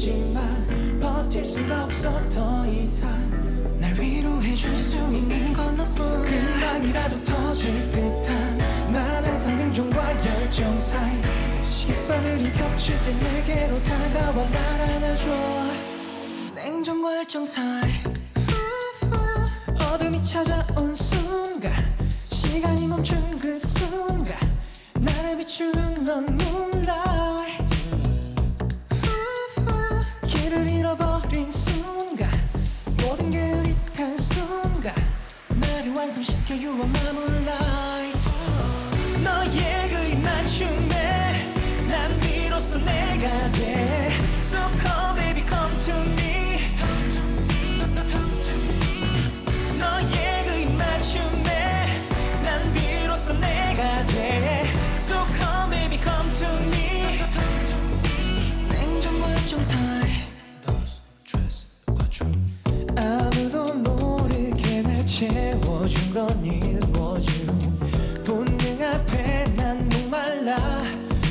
감추지만 버틸 수가 없어 더 이상. 날 위로해줄 수 있는 건 너뿐. 금방이라도 터질 듯한 난 항상 냉정과 열정 사이. 시계바늘이 겹칠 때 내게로 다가와 날 안아줘. 냉정과 열정 사이. 어둠이 찾아온 순간, 시간이 멈춘 그 순간 나를 비추는 넌 moonlight. 길을 잃어버린 순간, 모든 게 흐릿한 순간 나를 완성시켜 You are my moonlight. 너의 그 입맞춤에 난 비로소 내가 돼. So come baby come to me. 너의 그 입맞춤에 난 비로소 내가 돼. So come baby come to me. 냉정과 열정 사이. Dos, tres, cuatro. 아무도 모르게 날 채워준 건 이루어준 본능 앞에 난 목말라.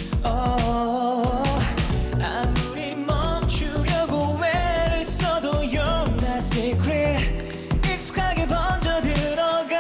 아무리 멈추려고 애를 써도 You're my secret. 익숙하게 번져 들어가.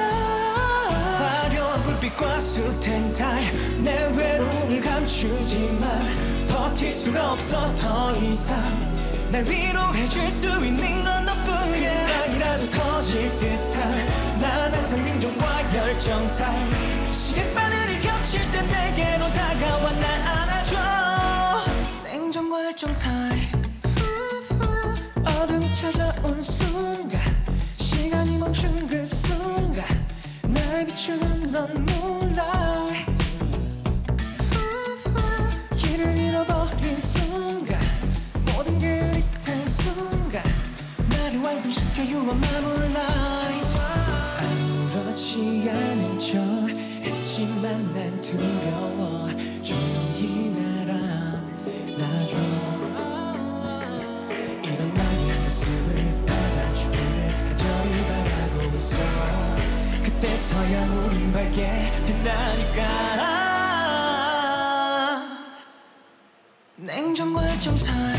화려한 불빛과 숱한 달 내 외로움을 감추지만 버틸 수가 없어 더 이상. 날 위로해줄 수 있는 건 너뿐. 금방이라도 터질 듯한 난 항상 냉정과 열정 사이. 시계바늘이 겹칠 때 내게로 다가와 날 안아줘. 냉정과 열정 사이. 어둠이 찾아온 순간, 시간이 멈춘 그 순간 날 비추는 넌 moonlight. 길을 잃어버린 순간, 모든 게 흐릿한 순간 나를 완성시켜 You are my moonlight. 아무렇지 않은 척 했지만 난 두려워. 조용히 날 안아줘. 이런 나의 모습을 받아주기를 간절히 바라고 있어. 그때서야 우린 밝게 빛나니까. 냉정과 열정 사이.